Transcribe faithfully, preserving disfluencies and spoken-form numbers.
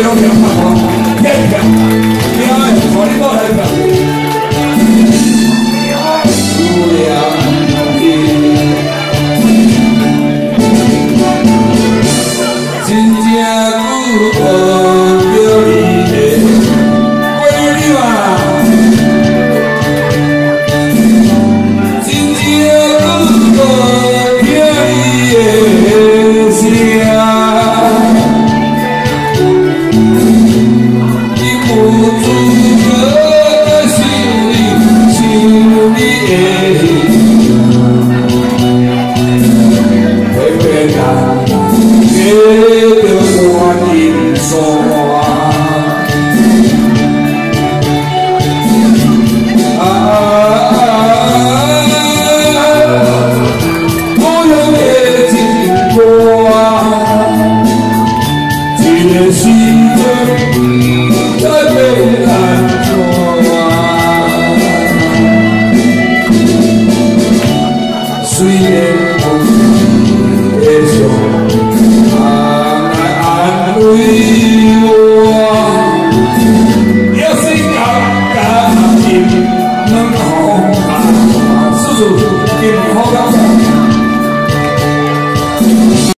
拢听看我，骗骗，听的，我你过来骗。有良医，真正久无叫你的闺女啊，真正久无听你的声。 有自个心里心里的，偏偏啊，给着我认输啊！我用的情歌，一个是。